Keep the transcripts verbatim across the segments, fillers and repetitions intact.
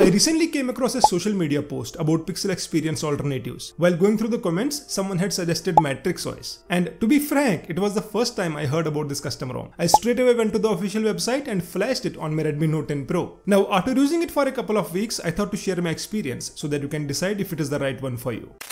recently came across a social media post about Pixel experience alternatives. While going through the comments, someone had suggested Matrixx O S. And to be frank, it was the first time I heard about this custom ROM. I straight away went to the official website and flashed it on my Redmi Note ten Pro. Now, after using it for a couple of weeks, I thought to share my experience so that you can decide if it is the right one for you.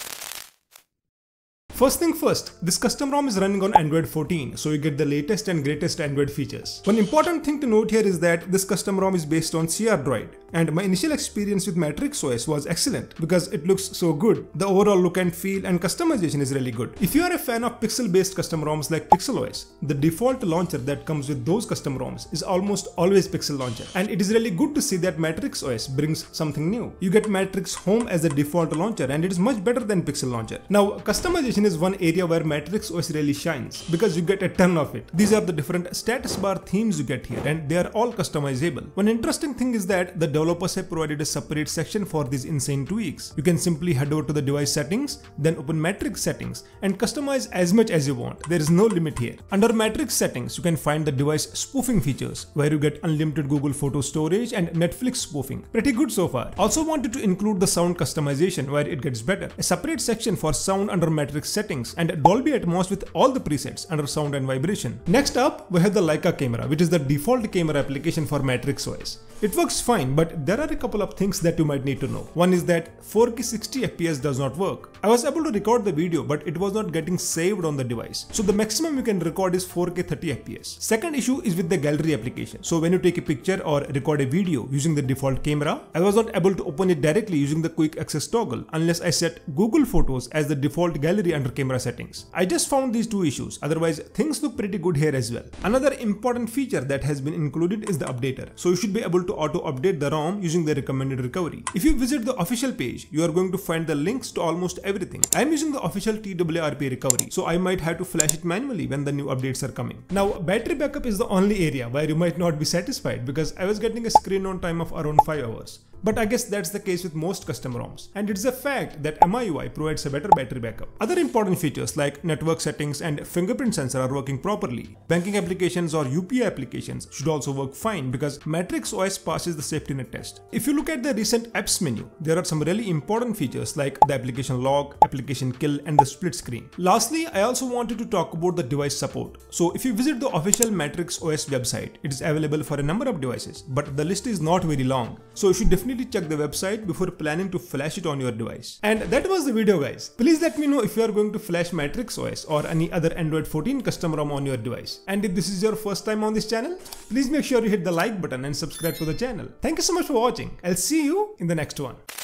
First thing first, this custom ROM is running on Android fourteen, so you get the latest and greatest Android features. One important thing to note here is that this custom ROM is based on crDroid, and my initial experience with Matrixx O S was excellent because it looks so good. The overall look and feel and customization is really good. If you are a fan of pixel-based custom ROMs like Pixel O S, the default launcher that comes with those custom ROMs is almost always Pixel Launcher, and it is really good to see that Matrixx O S brings something new. You get Matrixx Home as a default launcher, and it is much better than Pixel Launcher. Now, customization is one area where Matrixx O S really shines because you get a ton of it. These are the different status bar themes you get here, and they are all customizable. One interesting thing is that the developers have provided a separate section for these insane tweaks. You can simply head over to the device settings, then open Matrixx Settings and customize as much as you want. There is no limit here. Under Matrixx Settings, you can find the device spoofing features where you get unlimited Google photo storage and Netflix spoofing. Pretty good so far. Also wanted to include the sound customization where it gets better. A separate section for sound under Matrixx Settings and Dolby Atmos with all the presets under sound and vibration. Next up, we have the Leica camera, which is the default camera application for Matrixx O S. It works fine, but there are a couple of things that you might need to know. One is that four K sixty F P S does not work. I was able to record the video, but it was not getting saved on the device. So the maximum you can record is four K thirty F P S. Second issue is with the gallery application. So when you take a picture or record a video using the default camera, I was not able to open it directly using the quick access toggle unless I set Google Photos as the default gallery under camera settings. I just found these two issues, otherwise things look pretty good here as well. Another important feature that has been included is the updater. So you should be able to auto update the ROM using the recommended recovery. If you visit the official page, you are going to find the links to almost everything. I am using the official T W R P recovery, so I might have to flash it manually when the new updates are coming. Now, battery backup is the only area where you might not be satisfied because I was getting a screen on time of around five hours. But I guess that's the case with most custom ROMs, and it's a fact that M I U I provides a better battery backup. Other important features like network settings and fingerprint sensor are working properly. Banking applications or U P I applications should also work fine because Matrixx O S passes the safety net test. If you look at the recent apps menu, there are some really important features like the application lock, application kill, and the split screen. Lastly, I also wanted to talk about the device support. So if you visit the official Matrixx O S website, it is available for a number of devices, but the list is not very long. So you should definitely check the website before planning to flash it on your device. And that was the video, guys. Please let me know if you are going to flash Matrixx O S or any other Android fourteen custom ROM on your device. And if this is your first time on this channel, please make sure you hit the like button and subscribe to the channel. Thank you so much for watching. I'll see you in the next one.